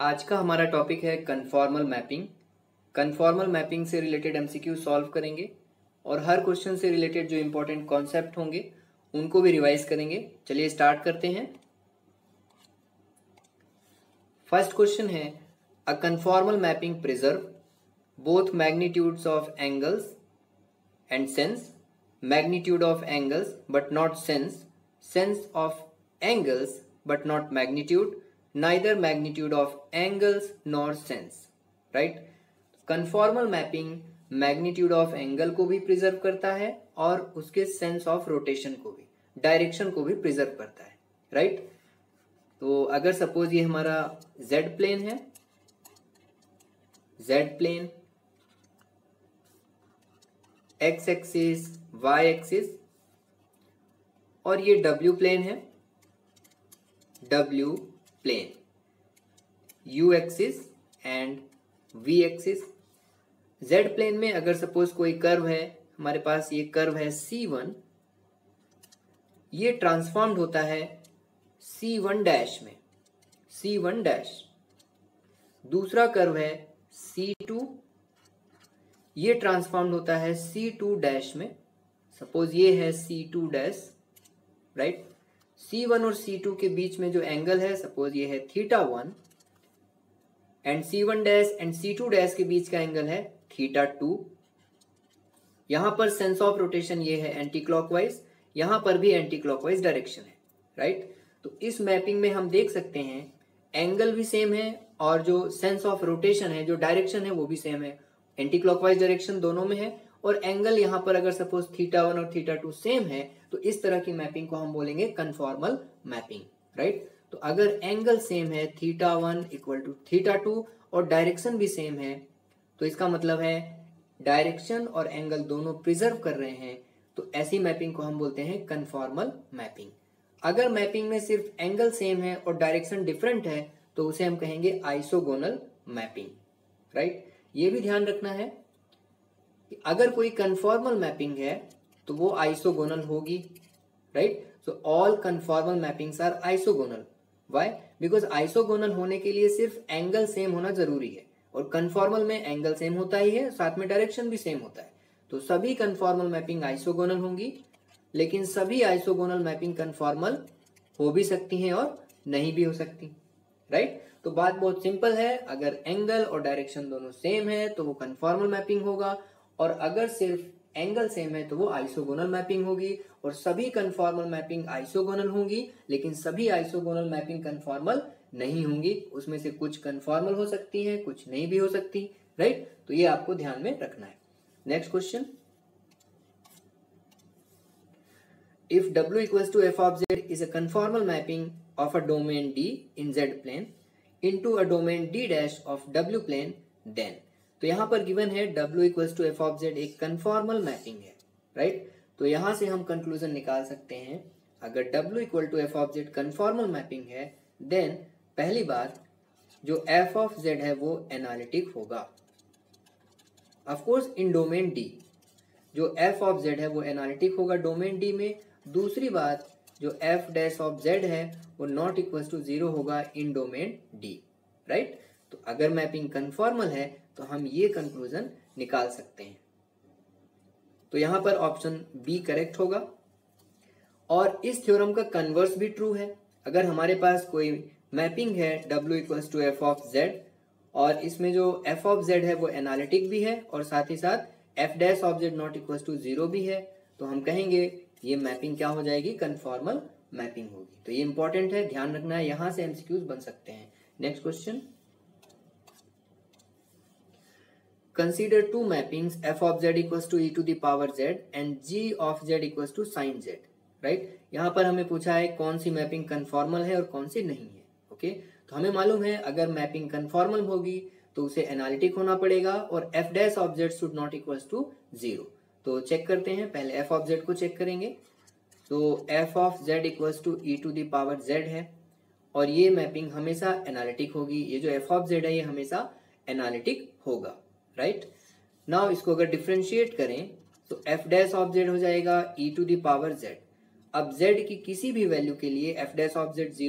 आज का हमारा टॉपिक है कन्फॉर्मल मैपिंग। कन्फॉर्मल मैपिंग से रिलेटेड एमसीक्यू सॉल्व करेंगे और हर क्वेश्चन से रिलेटेड जो इंपॉर्टेंट कॉन्सेप्ट होंगे उनको भी रिवाइज करेंगे। चलिए स्टार्ट करते हैं। फर्स्ट क्वेश्चन है, a conformal mapping preserve both magnitudes of angles and sense, magnitude of angles but not sense, sense of angles but not magnitude, neither magnitude of angles nor sense, right? Conformal mapping magnitude of angle को भी preserve करता है और उसके sense of rotation को भी, direction को भी प्रिजर्व करता है, right? तो अगर सपोज ये हमारा z प्लेन है, z plane, x axis, y axis और ये w प्लेन है, W plane, U axis and V axis। Z plane में अगर सपोज कोई कर्व है, हमारे पास ये कर्व है C1, ये ट्रांसफॉर्म्ड होता है C1 डैश में, C1 डैश। दूसरा कर्व है C2, ये ट्रांसफॉर्म्ड होता है C2 डैश में। सपोज ये है C2 डैश, राइट। C1 और C2 के बीच में जो एंगल है, सपोज ये है θ1 and C1 dash and C2 dash के बीच का एंगल है θ2। यहां पर सेंस ऑफ रोटेशन ये है एंटी क्लॉकवाइज, यहां पर भी एंटी क्लॉकवाइज डायरेक्शन है, राइट। तो इस मैपिंग में हम देख सकते हैं एंगल भी सेम है और जो सेंस ऑफ रोटेशन है, जो डायरेक्शन है वो भी सेम है, एंटी क्लॉकवाइज डायरेक्शन दोनों में है। और एंगल यहाँ पर अगर सपोज θ1 और θ2 सेम है तो इस तरह की मैपिंग को हम बोलेंगे कन्फॉर्मल मैपिंग, राइट। तो अगर एंगल सेम है θ1 इक्वल टू θ2 और डायरेक्शन भी सेम है तो इसका मतलब है डायरेक्शन और एंगल दोनों प्रिजर्व कर रहे हैं, तो ऐसी मैपिंग को हम बोलते हैं कन्फॉर्मल मैपिंग। अगर मैपिंग में सिर्फ एंगल सेम है और डायरेक्शन डिफरेंट है तो उसे हम कहेंगे आइसोगोनल मैपिंग, राइट। ये भी ध्यान रखना है अगर कोई कन्फॉर्मल मैपिंग है तो वो आइसोगोनल होगी, right. So all conformal mappings are isogonal. Why? Because isogonal होने के लिए सिर्फ एंगल सेम होना जरूरी है और कन्फॉर्मल में एंगल सेम होता ही है, साथ में डायरेक्शन भी सेम होता है। तो सभी कन्फॉर्मल मैपिंग आइसोगोनल होंगी, लेकिन सभी आइसोगोनल मैपिंग कन्फॉर्मल हो भी सकती हैं और नहीं भी हो सकती, राइट। तो बात बहुत सिंपल है, अगर एंगल और डायरेक्शन दोनों सेम है तो वो कन्फॉर्मल मैपिंग होगा और अगर सिर्फ एंगल सेम है तो वो आइसोगोनल मैपिंग होगी। और सभी कन्फॉर्मल मैपिंग आइसोगोनल होंगी, लेकिन सभी आइसोगोनल मैपिंग कन्फॉर्मल नहीं होंगी। उसमें से कुछ कन्फॉर्मल हो सकती हैं, कुछ नहीं भी हो सकती, राइट। तो ये आपको ध्यान में रखना है। Next question, if W equals to f of z is a conformal mapping of a domain D in Z plane into a domain D dash of W plane, then तो यहां पर गिवन है W equals to F of Z एक conformal mapping है, right. तो यहां से हम कंक्लूजन निकाल सकते हैं अगर W equal to F of Z conformal mapping है देन पहली बात जो एफ ऑफ जेड है वो एनालिटिक होगा, of course in domain D. जो एफ ऑफ जेड है वो एनालिटिक होगा डोमेन डी में। दूसरी बात जो एफ डैश ऑफ जेड है वो नॉट इक्वल्स टू 0 होगा इन डोमेन डी, राइट। तो अगर मैपिंग कन्फॉर्मल है तो हम ये कंक्लूजन निकाल सकते हैं। तो यहां पर ऑप्शन बी करेक्ट होगा। और इस थ्योरम का कन्वर्स भी ट्रू है। अगर हमारे पास कोई मैपिंग है W equals to F of Z और इसमें जो एफ ऑफ जेड है वो एनालिटिक भी है और साथ ही साथ F dash of Z not equals to 0 भी है, तो हम कहेंगे ये मैपिंग क्या हो जाएगी, कन्फॉर्मल मैपिंग होगी। तो ये इंपॉर्टेंट है, ध्यान रखना है, यहां से एमसीक्यूज बन सकते हैं। Next question, consider two mappings f of z equals to e to the power z and g of z equals to sin z, right। यहाँ पर हमें पूछा है कौन सी मैपिंग कन्फॉर्मल है और कौन सी नहीं है, ओके। तो हमें मालूम है अगर मैपिंग कन्फॉर्मल होगी तो उसे एनालिटिक होना पड़ेगा और f dash of z should not equals to 0। तो चेक करते हैं, पहले f ऑफ z को चेक करेंगे। तो f of z equals to e to the power z है और ये मैपिंग हमेशा एनालिटिक होगी। ये जो f ऑफ z है ये हमेशा एनालिटिक होगा, राइट। नाउ इसको अगर डिफ्रेंशिएट करें तो एफ डैश ऑफ जेड हो जाएगा e to the power z। अब z की किसी भी वैल्यू के लिए f डैश ऑफ z 0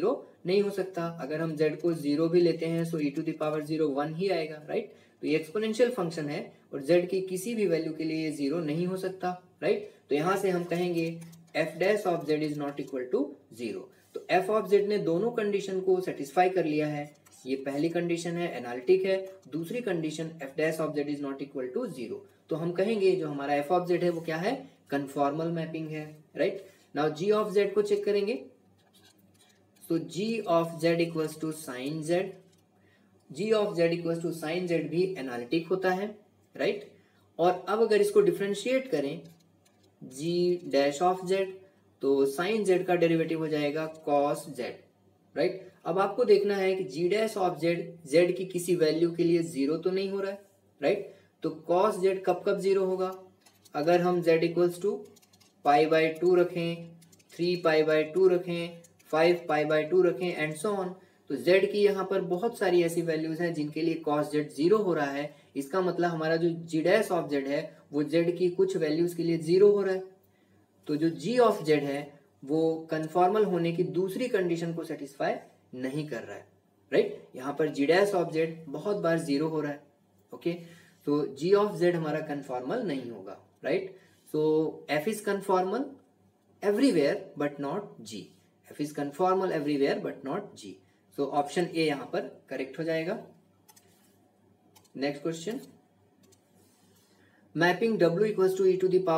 नहीं हो सकता। अगर हम z को 0 भी लेते हैं सो e⁻0 1 ही आएगा, राइट। तो ये एक्सपोनेंशियल फंक्शन है और z की किसी भी वैल्यू के लिए ये 0 नहीं हो सकता, राइट। तो यहाँ से हम कहेंगे f dash of z is not equal to 0। तो f ऑफ z ने दोनों कंडीशन को सेटिस्फाई कर लिया है। ये पहली कंडीशन है, एनालिटिक है। दूसरी condition f dash of z is not equal to 0। तो हम कहेंगे जो हमारा f ऑफ z है वो क्या है, कन्फॉर्मल मैपिंग है, right. Now g of z को चेक करेंगे। तो g of z equals to sine z, g of z equals to sine z भी एनालिटिक होता है, राइट। और अब अगर इसको डिफरेंशिएट करें g डैश ऑफ z, तो साइन z का डेरिवेटिव हो जाएगा cos z, राइट। अब आपको देखना है कि g dash of z, z की किसी वैल्यू के लिए 0 तो नहीं हो रहा है, राइट। तो cos z कब कब 0 होगा, अगर हम z इक्वल्स टू π/2 रखें, 3π/2 रखें, 5π/2 रखें एंड सो ऑन। तो z की यहाँ पर बहुत सारी ऐसी वैल्यूज हैं जिनके लिए cos z 0 हो रहा है। इसका मतलब हमारा जो g डैश ऑफ z है वो z की कुछ वैल्यूज के लिए 0 हो रहा है। तो जो g ऑफ z है वो कन्फॉर्मल होने की दूसरी कंडीशन को सेटिस्फाई नहीं कर रहा है, राइट। यहाँ पर g डैश ऑफ z बहुत बार 0 हो रहा है, ओके। तो g ऑफ z हमारा कन्फॉर्मल नहीं होगा, right. So f is conformal everywhere but not g, f is conformal everywhere but not g। So option A यहाँ पर करेक्ट हो जाएगा। Next question, mapping w equals to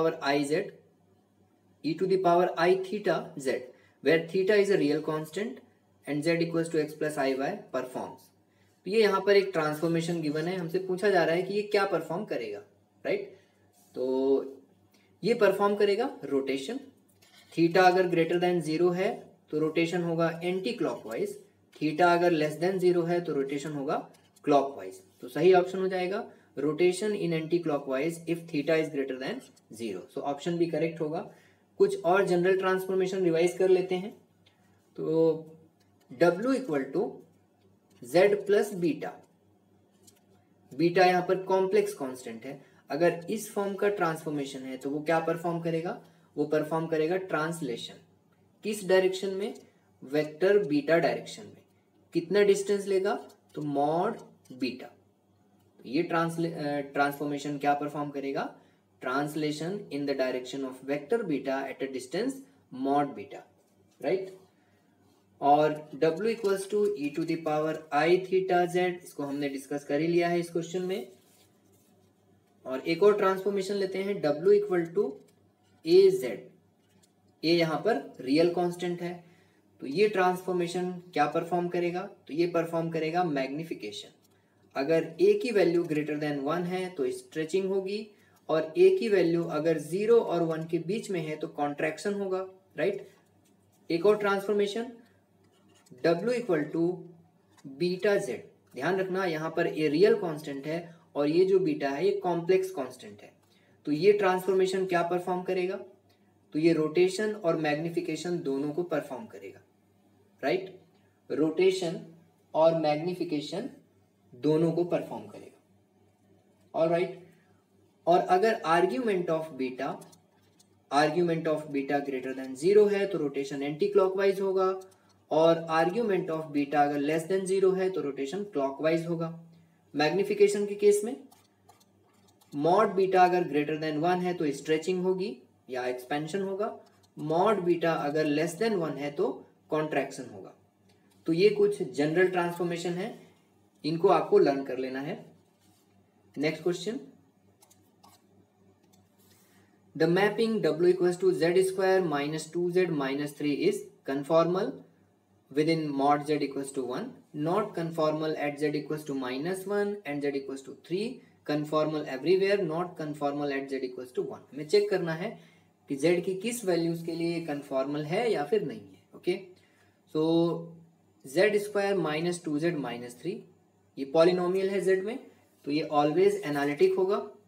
e⁻i theta z where theta is a real constant and z equals to x plus iy performs। तो ये यहाँ पर एक transformation given है, हमसे पूछा जा रहा है कि ये क्या परफॉर्म करेगा, राइट। तो ये परफॉर्म करेगा रोटेशन। थीटा अगर ग्रेटर देन 0 है तो रोटेशन होगा एंटी क्लॉकवाइज, थीटा अगर लेस देन 0 है तो रोटेशन होगा क्लॉकवाइज। तो सही ऑप्शन हो जाएगा rotation in anti clockwise if theta is greater than 0। So option भी करेक्ट होगा। कुछ और जनरल ट्रांसफॉर्मेशन रिवाइज कर लेते हैं। तो W equal to Z plus beta, beta यहाँ पर कॉम्प्लेक्स कांस्टेंट है। अगर इस फॉर्म का ट्रांसफॉर्मेशन है तो वो क्या परफॉर्म करेगा, वो परफॉर्म करेगा ट्रांसलेशन। किस डायरेक्शन में, वेक्टर बीटा डायरेक्शन में। कितना डिस्टेंस लेगा, तो मॉड बीटा। ये ट्रांसफॉर्मेशन क्या परफॉर्म करेगा, translation in the direction of vector beta at a distance mod beta, right. और W equals to e⁻i theta z, इसको हमने डिस्कस कर ही लिया है इस क्वेश्चन में। और एक और ट्रांसफॉर्मेशन लेते हैं, W equal to az, A यहाँ पर रियल कांस्टेंट है। तो ये ट्रांसफॉर्मेशन क्या परफॉर्म करेगा, तो ये परफॉर्म करेगा मैग्निफिकेशन। अगर a की वैल्यू ग्रेटर देन 1 है तो स्ट्रेचिंग होगी, और a की वैल्यू अगर 0 और 1 के बीच में है तो कॉन्ट्रैक्शन होगा, राइट। एक और transformation W equal to beta z, ध्यान रखना यहाँ पर ये रियल कांस्टेंट है और ये जो बीटा है ये कॉम्प्लेक्स कांस्टेंट है। तो ये ट्रांसफॉर्मेशन क्या परफॉर्म करेगा, तो ये रोटेशन और मैग्निफिकेशन दोनों को परफॉर्म करेगा, राइट। रोटेशन और मैग्निफिकेशन दोनों को परफॉर्म करेगा, ऑलराइट। और अगर argument of beta greater than 0 है तो रोटेशन एंटी क्लॉकवाइज होगा, और आर्ग्यूमेंट ऑफ बीटा अगर लेस देन 0 है तो रोटेशन क्लॉकवाइज होगा। मैग्निफिकेशन के केस में मॉड बीटा अगर ग्रेटर देन 1 है तो स्ट्रेचिंग होगी या एक्सपेंशन होगा, मॉड बीटा अगर लेस देन 1 है तो कॉन्ट्रैक्शन होगा। तो ये कुछ जनरल ट्रांसफॉर्मेशन है, इनको आपको लर्न कर लेना है। Next question, the mapping W equals to z² minus 2z minus 3 is conformal within mod z equals to 1, not conformal at z equals to -1 and z equals to 3, conformal everywhere, not conformal at z equals to 1। हमें check करना है कि z की किस values के लिए conformal है या फिर नहीं है, ओके। सो z² माइनस 2z माइनस 3 ये पॉलिनोमियल है z में, तो ये ऑलवेज एनालिटिक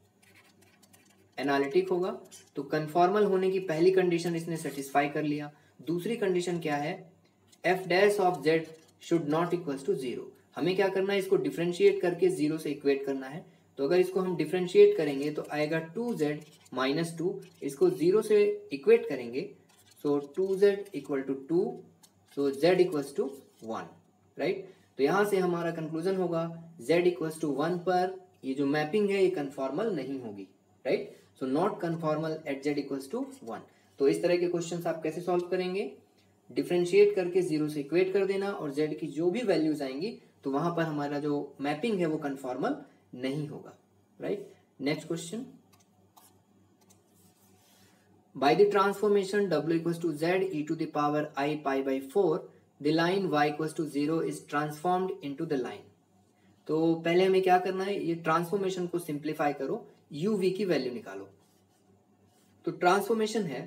होगा। तो कन्फॉर्मल होने की पहली कंडीशन इसने सेटिस्फाई कर लिया। दूसरी कंडीशन क्या है, f dash of z should not equals to 0। हमें क्या करना है, इसको डिफरेंशिएट करके 0 से इक्वेट करना है। तो अगर इसको हम डिफरेंशिएट करेंगे तो आएगा 2z माइनस 2, इसको 0 से इक्वेट करेंगे so 2z equal to 2, so z equals to 1, right. तो यहाँ से हमारा कंक्लूजन होगा z इक्वल्स टू 1 पर ये जो मैपिंग है ये कन्फॉर्मल नहीं होगी, right. So not conformal at z equals to 1। तो इस तरह के क्वेश्चंस आप कैसे सॉल्व करेंगे? डिफ्रेंशिएट करके 0 से इक्वेट कर देना और z की जो भी वैल्यूज आएंगी तो वहां पर हमारा जो मैपिंग है वो कन्फॉर्मल नहीं होगा, right. Next question, by the transformation w equals to z e to the power I pi by 4 the line y equals to 0 is transformed into the line। तो पहले हमें क्या करना है, ये ट्रांसफॉर्मेशन को सिंप्लीफाई करो, u v की वैल्यू निकालो। तो ट्रांसफॉर्मेशन है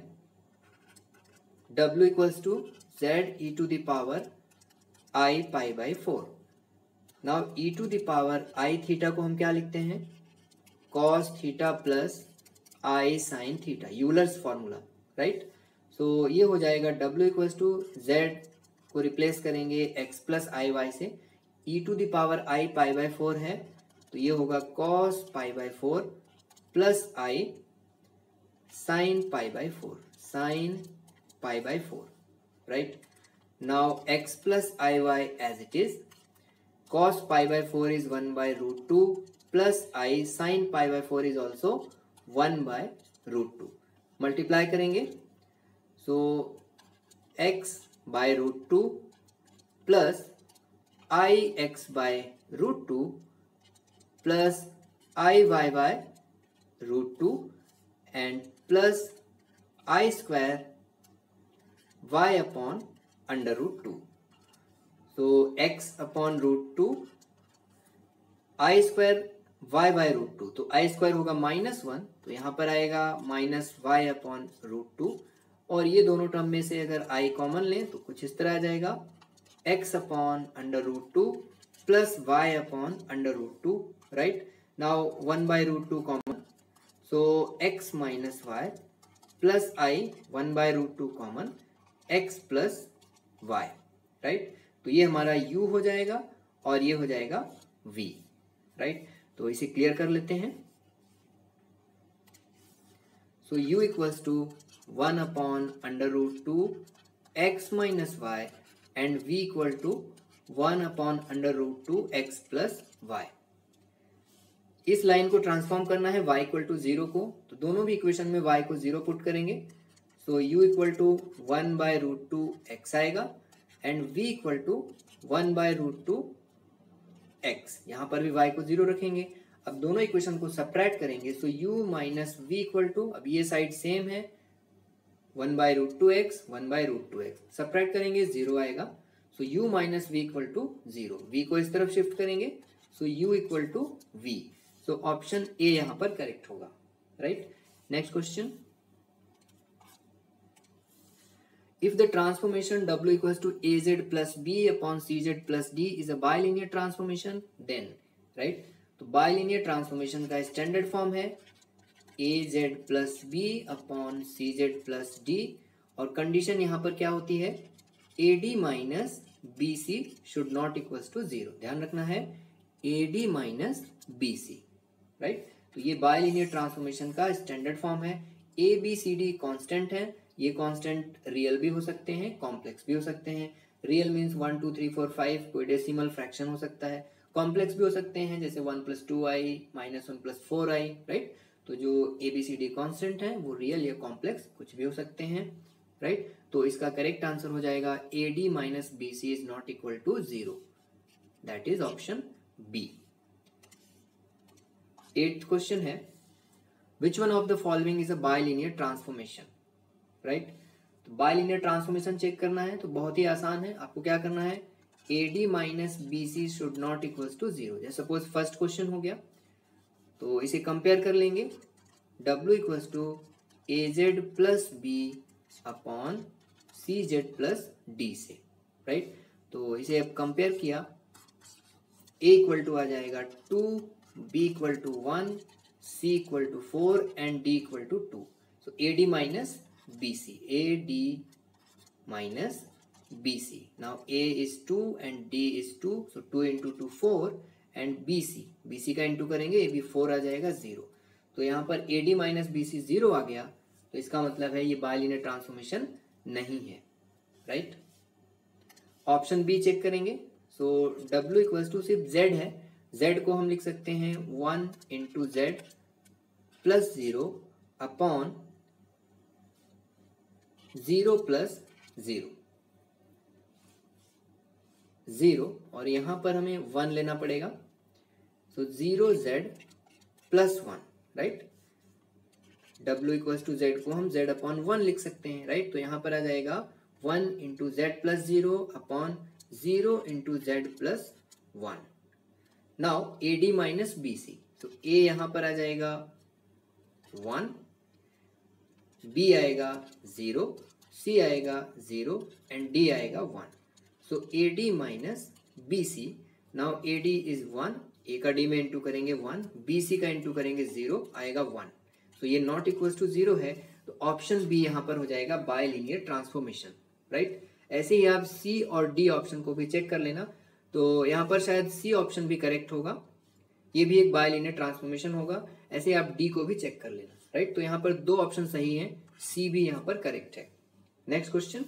w equals to z e to the power I pi by 4। Now e to the power I theta को हम क्या लिखते हैं, cos theta plus I sine theta, Euler's formula, right. So ये हो जाएगा w इक्वल्स टू z को replace करेंगे x प्लस आई वाई से, e to the power I pi by 4 है तो ये होगा cos pi by 4 plus I sine pi by 4, sine pi by 4, right. Now x plus I Y as it is, cos pi by 4 is 1 by root 2 plus I sine pi by 4 is also 1 by root 2, multiply करेंगे। So x by root 2 plus I X by root 2 plus I Y by root 2 and plus I square y upon under root 2। So x upon root 2 I square y by root 2, तो आई square होगा -1, तो यहाँ पर आएगा minus Y upon root 2, और ये दोनों term में से अगर i कॉमन लें तो कुछ इस तरह आ जाएगा x upon under root 2 plus Y upon under root 2, right. Now 1 by root 2 common, so x minus Y plus I 1 by root 2 common, x plus Y, right. तो ये हमारा u हो जाएगा और ये हो जाएगा v, राइट। तो इसे क्लियर कर लेते हैं। So u equals to 1 upon under root 2 x minus Y and v equal to 1 upon under root 2 x plus Y. इस लाइन को ट्रांसफॉर्म करना है y इक्वल टू 0 को, तो दोनों भी इक्वेशन में y को 0 पुट करेंगे। So u equal to 1 by root 2 x आएगा and v equal to 1 by root 2 x, यहाँ पर भी y को 0 रखेंगे। अब दोनों इक्वेशन को सब्ट्रैक्ट करेंगे, so u minus v equal to, अब ये साइड सेम है, 1 by root 2x 1 by root 2x, subtract करेंगे 0 आएगा। So u minus v equal to 0, v को इस तरफ शिफ्ट करेंगे, so u equal to v। So option A यहाँ पर करेक्ट होगा, right. Next question, if the transformation w equals to az plus b upon cz plus d is a bilinear transformation then, right। तो bilinear transformation का standard form है az plus b upon cz plus d, और condition यहाँ पर क्या होती है, ad minus bc should not equals to 0, ध्यान रखना है ad minus bc, राइट। तो ये बाइलिनियर ट्रांसफॉर्मेशन का स्टैंडर्ड फॉर्म है। a b c d constant है, ये कांस्टेंट रियल भी हो सकते हैं, कॉम्प्लेक्स भी हो सकते हैं। रियल मीन्स 1 2 3 4 5 कोई डेसिमल फ्रैक्शन हो सकता है, कॉम्प्लेक्स भी हो सकते हैं जैसे 1 + 2i -1 + 4i, राइट। तो जो A B C D constant है वो रियल या कॉम्प्लेक्स कुछ भी हो सकते हैं, राइट। तो इसका करेक्ट आंसर हो जाएगा A D minus B C is not equal to 0, that is option B. 8th question है, which one of the following is a bilinear transformation, right. तो बाइलिनियर ट्रांसफॉर्मेशन चेक करना है तो बहुत ही आसान है, आपको क्या करना है, A D minus B C should not equals to 0। जैसे सपोज फर्स्ट क्वेश्चन हो गया तो इसे कंपेयर कर लेंगे, w equals to A Z plus B upon C Z plus D से, राइट। तो इसे अब कंपेयर किया, a इक्वल टू आ जाएगा 2, b equal to 1, c equal to 4 and d equal to 2। So A D minus B C, A D minus BC. Now A is 2 and D is 2, so 2 into 2 4 and BC का into करेंगे, ये भी 4 आ जाएगा 0। तो यहाँ पर AD minus BC 0 आ गया, तो इसका मतलब है ये बाइलिनियर ट्रांसफॉर्मेशन नहीं है, राइट। ऑप्शन बी चेक करेंगे। सो W इक्वल्स टू सिर्फ Z है, Z को हम लिख सकते हैं 1 into Z plus 0 upon 0 plus 0 0, और यहां पर हमें 1 लेना पड़ेगा। सो 0Z plus 1, right. W equals to Z को हम Z अपॉन 1 लिख सकते हैं, राइट। तो यहां पर आ जाएगा 1 into Z plus 0 upon 0 into Z plus 1। Now AD minus BC, तो A यहां पर आ जाएगा 1, B आएगा 0, C आएगा 0 एंड D आएगा 1। So AD minus BC, now AD is 1, A का D में इंटू करेंगे 1, BC का इंटू करेंगे 0, आएगा 1। तो ये नॉट इक्वल्स टू 0 है, तो ऑप्शन बी यहाँ पर हो जाएगा बायलिनियर ट्रांसफॉर्मेशन, राइट। ऐसे ही आप सी और डी ऑप्शन को भी चेक कर लेना। तो यहाँ पर शायद सी ऑप्शन भी करेक्ट होगा, ये भी एक बायलिनियर ट्रांसफॉर्मेशन होगा। ऐसे आप डी को भी चेक कर लेना, राइट। तो यहाँ पर दो ऑप्शन सही हैं, सी भी यहाँ पर करेक्ट है। Next question,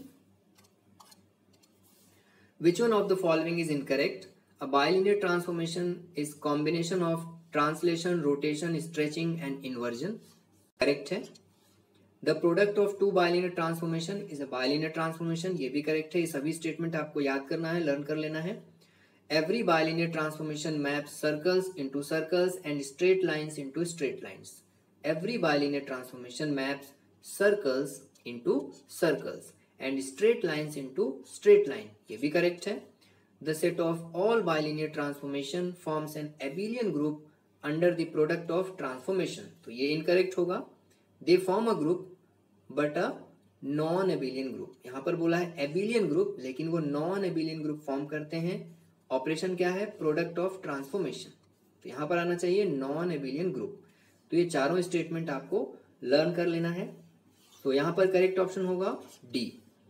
which one of the following is incorrect? A bilinear transformation is combination of translation, rotation, stretching and inversion. Correct है। The product of two bilinear transformation is a bilinear transformation, ये भी correct है। ये सभी statement आपको याद करना है, learn कर लेना है। Every bilinear transformation maps circles into circles and straight lines into straight lines. Every bilinear transformation maps circles into circles and straight lines into straight line, ये भी correct है। The set of all bilinear transformation forms an abelian group under the product of transformation, तो ये incorrect होगा। They form a group but a non-abelian group, यहाँ पर बोला है abelian group, लेकिन वो non-abelian group form करते हैं। ऑपरेशन क्या है? प्रोडक्ट ऑफ ट्रांसफॉर्मेशन, तो यहाँ पर आना चाहिए non-abelian group। तो ये चारों स्टेटमेंट आपको लर्न कर लेना है। तो यहाँ पर करेक्ट ऑप्शन होगा D.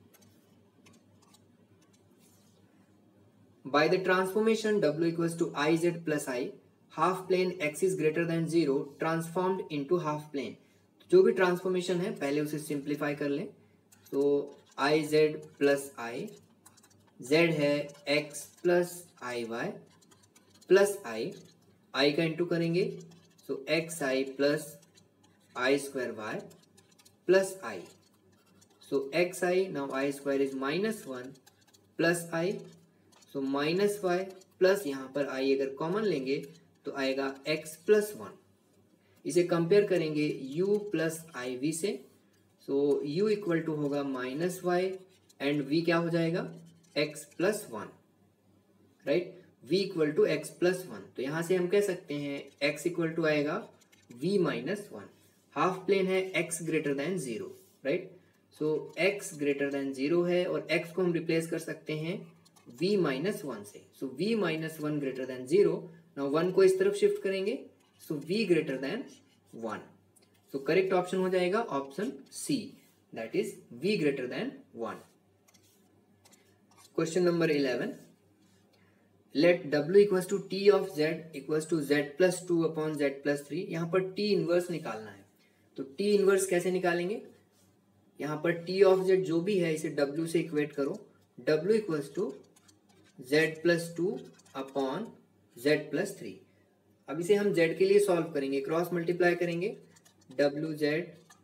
By the transformation W equals to IZ plus I, half plane X is greater than 0 transformed into half plane। जो भी ट्रांसफॉर्मेशन है पहले उसे सिंप्लीफाई कर लें। तो IZ plus I, Z है X plus IY plus I का इंटू करेंगे, so XI plus I square Y plus I, so XI, now I square is minus 1 plus I, so minus Y plus यहाँ पर आई अगर common लेंगे तो आएगा x plus 1। इसे कंपेयर करेंगे u प्लस आई वी से, सो u इक्वल टू होगा माइनस वाई एंड v क्या हो जाएगा? x plus 1, right. v equal to x plus 1, तो यहाँ से हम कह सकते हैं x इक्वल टू आएगा v माइनस 1। हाफ प्लेन है x greater than 0, right. So x greater than 0 है और x को हम रिप्लेस कर सकते हैं v माइनस 1 से, so v minus 1 greater than 0। Now 1 को इस तरफ शिफ्ट करेंगे, so v greater than 1। So correct option हो जाएगा option C, that is v greater than 1। Question number 11, let w equals to t of z equals to z plus 2 upon z plus 3। यहाँ पर t inverse निकालना है, तो t inverse कैसे निकालेंगे? यहाँ पर t ऑफ z जो भी है इसे w से इक्वेट करो। w equals to z plus 2 upon z plus 3। अब इसे हम z के लिए सॉल्व करेंगे, क्रॉस मल्टीप्लाई करेंगे, wz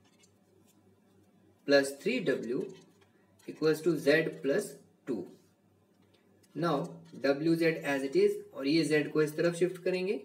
plus 3w equals to z plus 2। Now wz as it is, और ये z को इस तरफ शिफ्ट करेंगे,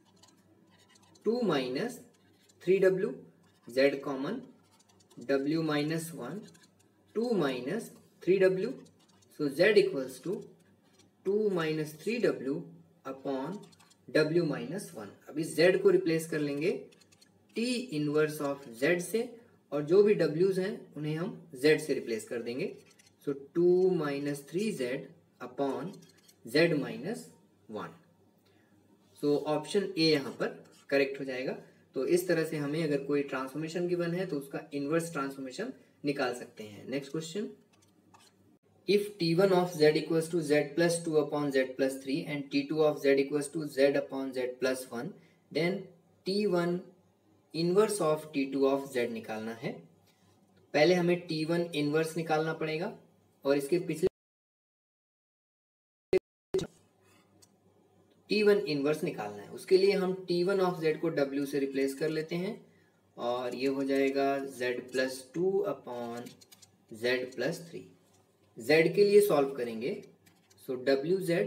2 minus 3w, z common, w minus 1, 2 minus 3w, so z equals to 2 minus 3w upon w minus 1। अब इस z को replace कर लेंगे t इनवर्स ऑफ z से, और जो भी w's हैं उन्हें हम z से रिप्लेस कर देंगे। So 2 minus 3z upon z minus 1। So option A यहाँ पर करेक्ट हो जाएगा। तो इस तरह से हमें अगर कोई ट्रांसफॉर्मेशन गिवन है तो उसका इनवर्स ट्रांसफॉर्मेशन निकाल सकते हैं। Next question, if t1 of z equals to z plus 2 upon z plus 3 and t2 of z equals to z upon z plus 1, then t1 inverse of t2 of z निकालना है। पहले हमें t1 inverse निकालना पड़ेगा और इसके पिछले T1 inverse निकालना है। उसके लिए हम T1 ऑफ Z को W से रिप्लेस कर लेते हैं और ये हो जाएगा Z+2 अपॉन Z+3। Z के लिए सॉल्व करेंगे, so WZ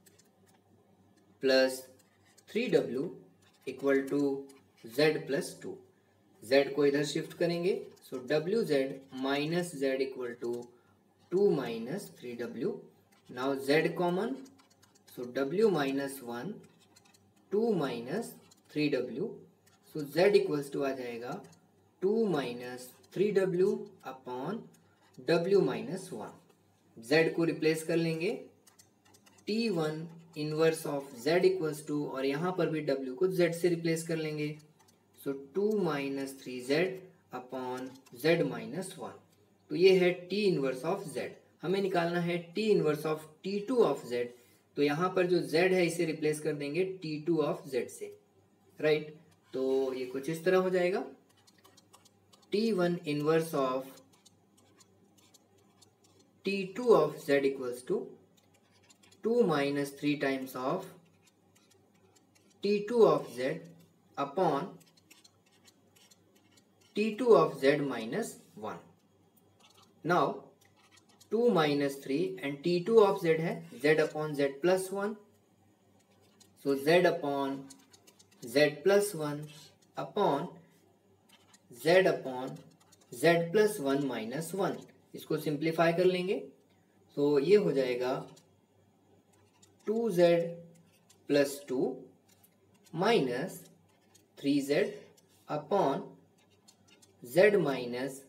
plus 3W equal to Z+2। Z को इधर शिफ्ट करेंगे, so WZ minus Z equal to 2 minus 3W। Now Z common, so W minus 1 2 minus 3W, so Z equals to आ जाएगा 2 minus 3W upon W minus 1। Z को replace कर लेंगे, T1 inverse of Z equals to, और यहाँ पर भी W को Z से रिप्लेस कर लेंगे, so 2 minus 3Z upon Z minus 1। तो ये है T इनवर्स ऑफ Z। हमें निकालना है T inverse of T2 of Z। तो यहाँ पर जो Z है इसे रिप्लेस कर देंगे T2 ऑफ Z से, राइट। तो ये कुछ इस तरह हो जाएगा, T1 inverse of T2 of Z equals to 2 minus 3 times of T2 of Z upon T2 of Z minus 1. Now 2 minus 3 and T2 of Z है Z upon Z plus 1. So Z upon Z plus 1 upon Z plus 1 minus 1. इसको simplify कर लेंगे, तो ये हो जाएगा 2Z plus 2 minus 3Z upon Z minus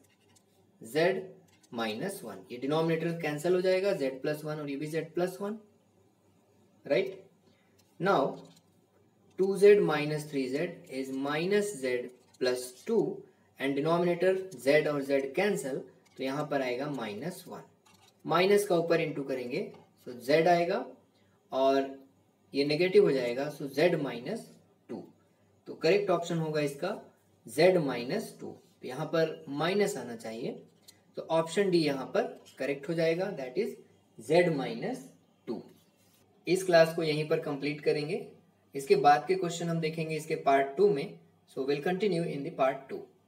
one. ये denominator cancel हो जाएगा, Z+1 और ये भी Z+1, right. Now 2Z minus 3Z is minus Z+2 and denominator Z और Z कैंसिल, तो यहाँ पर आएगा -1। माइनस का ऊपर इंटू करेंगे, सो Z आएगा और ये नेगेटिव हो जाएगा, सो Z-2। तो करेक्ट ऑप्शन होगा इसका Z-2। तो यहाँ पर माइनस आना चाहिए, तो ऑप्शन डी यहाँ पर करेक्ट हो जाएगा, दैट इज Z-2। इस क्लास को यहीं पर कंप्लीट करेंगे। इसके बाद के क्वेश्चन हम देखेंगे इसके पार्ट 2 में। So will continue in the part 2।